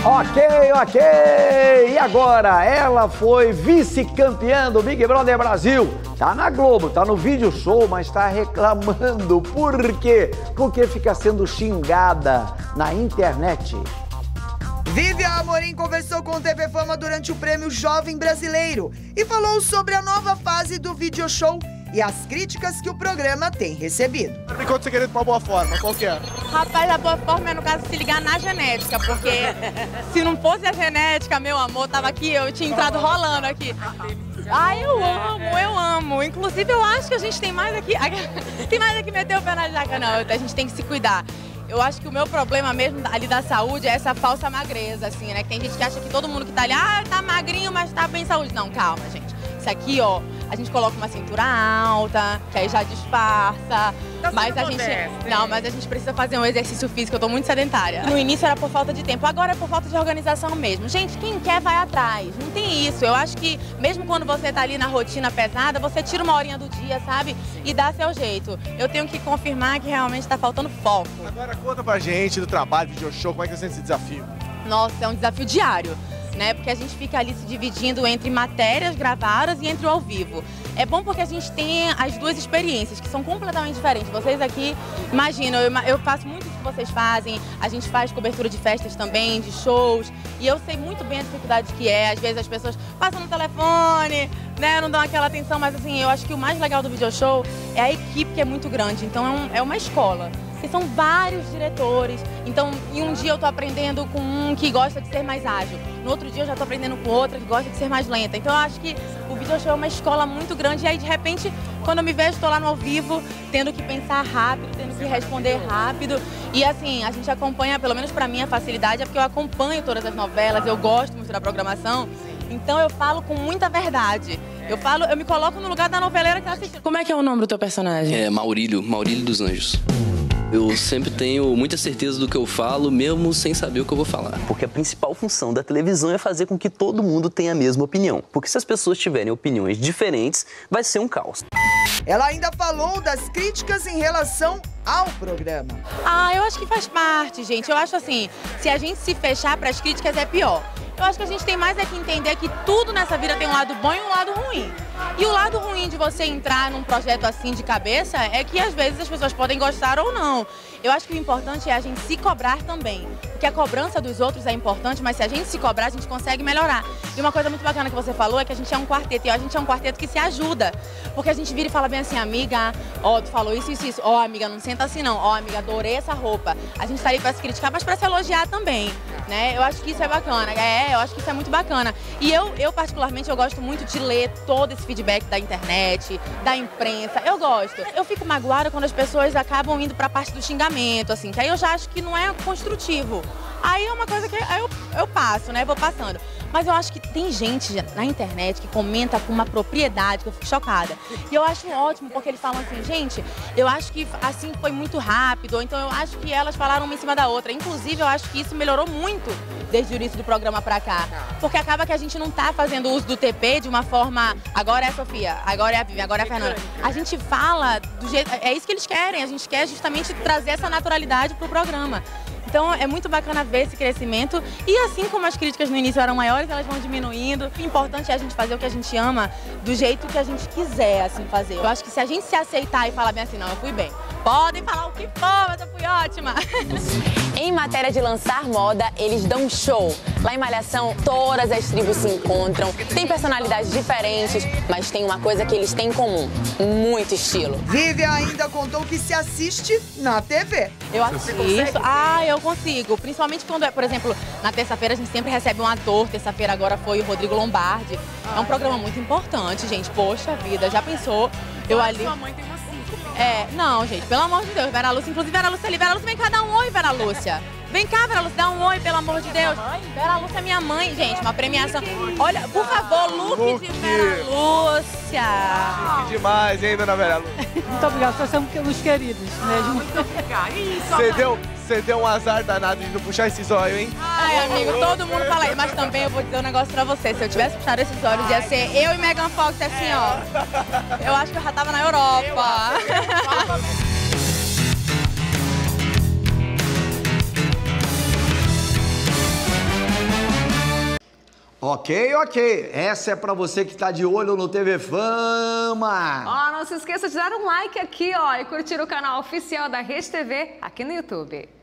Ok. E agora? Ela foi vice-campeã do Big Brother Brasil. Tá na Globo, tá no vídeo show, mas tá reclamando. Por quê? Porque fica sendo xingada na internet. Vivian Amorim conversou com o TV Fama durante o Prêmio Jovem Brasileiro e falou sobre a nova fase do video show e as críticas que o programa tem recebido. Me conta o segredo pra uma boa forma, qual que é? Rapaz, a boa forma é, no caso, se ligar na genética, porque se não fosse a genética, meu amor, tava aqui, eu tinha entrado rolando aqui. Ah, eu amo. Inclusive, eu acho que a gente tem mais aqui... Tem mais aqui meter o pé na jaca, não. A gente tem que se cuidar. Eu acho que o meu problema mesmo ali da saúde é essa falsa magreza, assim, né? Que tem gente que acha que todo mundo que tá ali, tá magrinho, mas tá bem saúde. Não, calma, gente. Isso aqui, ó, a gente coloca uma cintura alta, que aí já disfarça. Mas a gente... Não, mas a gente precisa fazer um exercício físico, eu tô muito sedentária. No início era por falta de tempo, agora é por falta de organização mesmo. Gente, quem quer vai atrás, não tem isso. Eu acho que mesmo quando você tá ali na rotina pesada, você tira uma horinha do dia, sabe? E dá seu jeito. Eu tenho que confirmar que realmente tá faltando foco. Agora conta pra gente do trabalho, video show, como é que você sente esse desafio? Nossa, é um desafio diário, né? Porque a gente fica ali se dividindo entre matérias gravadas e entre o ao vivo. É bom porque a gente tem as duas experiências, que são completamente diferentes. Vocês aqui, imaginam, eu faço muito o que vocês fazem, a gente faz cobertura de festas também, de shows, e eu sei muito bem a dificuldade que é. Às vezes as pessoas passam no telefone, né, não dão aquela atenção, mas assim, eu acho que o mais legal do video show é a equipe, que é muito grande, então é uma escola. E são vários diretores, então em um dia eu tô aprendendo com um que gosta de ser mais ágil, no outro dia eu já tô aprendendo com outra que gosta de ser mais lenta. Então eu acho que o video show é uma escola muito grande, e aí de repente, quando eu me vejo, tô lá no ao vivo, tendo que pensar rápido, tendo que responder rápido. E assim, a gente acompanha, pelo menos pra mim a facilidade é porque eu acompanho todas as novelas, eu gosto muito da programação, então eu falo com muita verdade. Eu me coloco no lugar da noveleira que tá assistindo. Como é que é o nome do teu personagem? É Maurílio dos Anjos. Eu sempre tenho muita certeza do que eu falo, mesmo sem saber o que eu vou falar. Porque a principal função da televisão é fazer com que todo mundo tenha a mesma opinião. Porque se as pessoas tiverem opiniões diferentes, vai ser um caos. Ela ainda falou das críticas em relação ao programa. Eu acho que faz parte, gente. Eu acho assim, se a gente se fechar para as críticas é pior. Eu acho que a gente tem mais é que entender que tudo nessa vida tem um lado bom e um lado ruim. E o lado ruim de você entrar num projeto assim de cabeça é que às vezes as pessoas podem gostar ou não. Eu acho que o importante é a gente se cobrar também. Porque a cobrança dos outros é importante, mas se a gente se cobrar, a gente consegue melhorar. E uma coisa muito bacana que você falou é que a gente é um quarteto. E a gente é um quarteto que se ajuda. Porque a gente vira e fala bem assim, amiga, tu falou isso. Amiga, não senta assim não. Amiga, adorei essa roupa. A gente tá ali pra se criticar, mas pra se elogiar também, né? Eu acho que isso é bacana. Eu acho que isso é muito bacana. E eu particularmente, eu gosto muito de ler todo esse feedback da internet, da imprensa. Eu gosto. Eu fico magoada quando as pessoas acabam indo pra parte do xingamento, assim, que aí eu já acho que não é construtivo. Aí é uma coisa que eu passo, né? Vou passando. Mas eu acho que tem gente na internet que comenta com uma propriedade que eu fico chocada. E eu acho ótimo, porque eles falam assim, gente, eu acho que assim foi muito rápido, ou então eu acho que elas falaram uma em cima da outra. Inclusive, eu acho que isso melhorou muito desde o início do programa pra cá. Porque acaba que a gente não tá fazendo uso do TP de uma forma, agora é a Sofia, agora é a Vivian, agora é a Fernanda. A gente fala do jeito, é isso que eles querem, a gente quer justamente trazer essa naturalidade pro programa. Então é muito bacana ver esse crescimento e assim como as críticas no início eram maiores, elas vão diminuindo. O importante é a gente fazer o que a gente ama do jeito que a gente quiser assim fazer. Eu acho que se a gente se aceitar e falar bem assim, não, eu fui bem. Podem falar o que for, mas eu fui ótima. Em matéria de lançar moda, eles dão show. Lá em Malhação, todas as tribos se encontram, tem personalidades diferentes, mas tem uma coisa que eles têm em comum, muito estilo. Vivian ainda contou que se assiste na TV. Eu assisto. Eu consigo. Principalmente quando, por exemplo, na terça-feira a gente sempre recebe um ator. Terça-feira agora foi o Rodrigo Lombardi. É um programa muito importante, gente. Poxa vida, já pensou? Eu ali... Sua mãe tem uma 5. Não, gente, pelo amor de Deus. Vera Lúcia, inclusive Vera Lúcia ali. Vera Lúcia, vem cá dar um oi, Vera Lúcia. Vem cá, Vera Lúcia, dá um oi, pelo amor de Deus. Vera Lúcia é minha mãe, gente, uma premiação. Olha, por favor, look de Vera Lúcia. Que demais, hein, dona Vera Lúcia? Muito obrigada, vocês são os queridos mesmo. Muito obrigada. Você deu um azar danado de não puxar esses olhos, hein? Ai, amigo, todo mundo fala isso, mas também eu vou dizer um negócio pra você. Se eu tivesse puxado esses olhos, ia ser eu e Megan Fox assim, ó. Eu acho que eu já tava na Europa. Ok, ok. Essa é pra você que tá de olho no TV Fama. Ó, não se esqueça de dar um like aqui, ó, e curtir o canal oficial da Rede TV aqui no YouTube.